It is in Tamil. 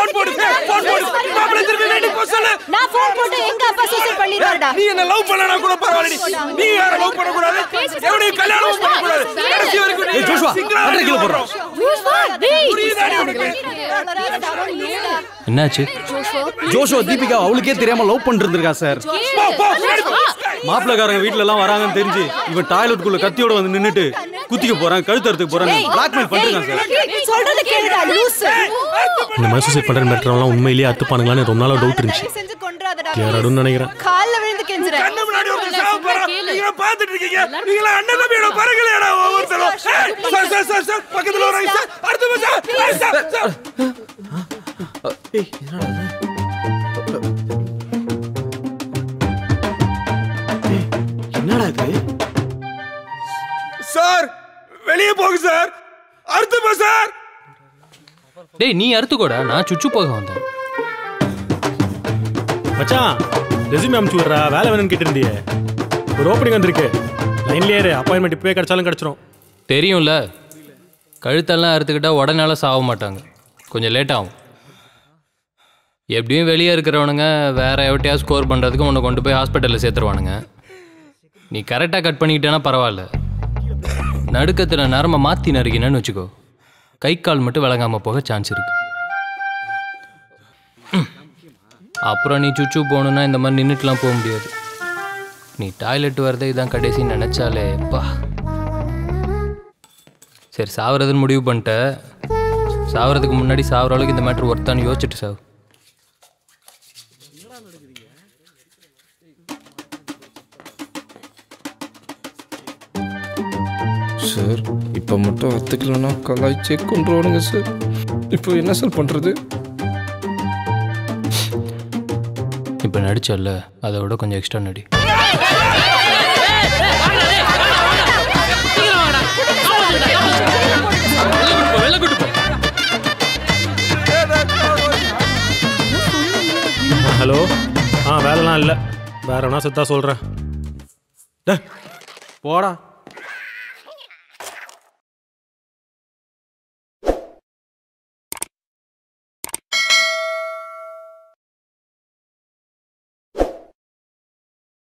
போன் போடு மாப்பிள்ளை திருப்பி வீட்டுக்கு போ சொல்லு. நான் போன் போட்டு எங்க அப்பா சூசைட் பண்ணிடுவாடா. நீ என்ன லவ் பண்ணனா கூட பரவாயில்லை. நீ யார லவ் பண்ண கூடாது. எவனி கல்யாணம் பண்ண கூடாது. கடைசி வரைக்கும் நீ ஜோஷுவா அரை கிலோ போறோம். என்னாச்சு? ஜோஷுவா தீபிகா அவளுக்கே தெரியாம லவ் பண்ணிட்டு இருக்கா சார். மாப்பிள்ளைக்காரங்க வீட்ல எல்லாம் வராங்கன்னு தெரிஞ்சு இவன் டாய்லெட்டுக்குள்ள கத்தியோட வந்து நின்னுட்டு குத்திக்க போறான், கழுத்தறுத்துக்கு போறான், பிளாக்மெயில் பண்ணிருக்கான் சார். சொல்றது கேளுடா லூஸ். இந்த மாதிரி சூசைட் பண்ற மேட்டர்லாம் உண்மையிலேயே அத்துப்பானுங்களான்னு ரொம்ப நாளா டவுட் இருந்துச்சு. யாராடுன்னு நினைக்கிறேன். கால்ல விழுந்து கெஞ்சறேன். கண்ணு முன்னாடி ஒரு சாவ போறா. நீங்க பாத்துட்டு இருக்கீங்க. நீங்க அண்ணன் தம்பியோட பரகலையடா ஒவ்வொருத்தரும். சார் பக்கத்துல ஒரு ஐஸ். அடுத்து போ சார். ஏய் என்னடா இது? சார் வெளியே போங்க சார். அடுத்து போ சார். டேய் நீ அறுத்துக்கோடா, நான் சுச்சு போக வந்தேன். மச்சான் ரெஸ்யூம் அனுப்பிச்சு விடுறா, வேலை வேணும்னு கேட்டு இருந்தியே. ஒரு ஓப்பனிங் வந்திருக்கு, லைன்லேயே இரு. அப்பாயின்மெண்ட் இப்போயே கிடைச்சாலும் கிடைச்சிரும். தெரியும்ல, கழுத்தெல்லாம் அறுத்துக்கிட்டா உடனே சாக மாட்டாங்க, கொஞ்சம் லேட் ஆகும். எப்படியும் வெளியே இருக்கிறவனுங்க வேற எவட்டையா ஸ்கோர் பண்ணுறதுக்கு உன்னை கொண்டு போய் ஹாஸ்பிட்டலில் சேர்த்துருவானுங்க. நீ கரெக்டாக கட் பண்ணிக்கிட்டேன்னா பரவாயில்ல. நடுக்கத்தில் நரம்பை மாற்றி நறுக்கினேன்னு வச்சுக்கோ, கை கால் மட்டும் விளங்காமல் போக சான்ஸ் இருக்கு. அப்புறம் நீ சுச்சு போகணுன்னா இந்த மாதிரி நின்றுட்டுலாம் போக முடியாது. நீ டாய்லெட் வரதே இதான் கடைசின்னு நினச்சாலே பா. சரி சாவறதுன்னு முடிவு பண்ணிட்ட, சாவறதுக்கு முன்னாடி சாவற அளவுக்கு இந்த மேட்ரு ஒர்த்தான்னு யோசிச்சுட்டு சாவு. சார் இப்போ மட்டும் ஒத்துக்கலன்னா கலாய்ச்சே கொண்டுருவானுங்க சார். இப்போ என்ன சார் பண்ணுறது? இப்போ நடிச்சல்ல, அதை விட கொஞ்சம் எக்ஸ்ட்ரா நடி. ஹலோ, வேலைலாம் இல்லை, வேற வேணா செத்தா சொல்கிறேன். போடா.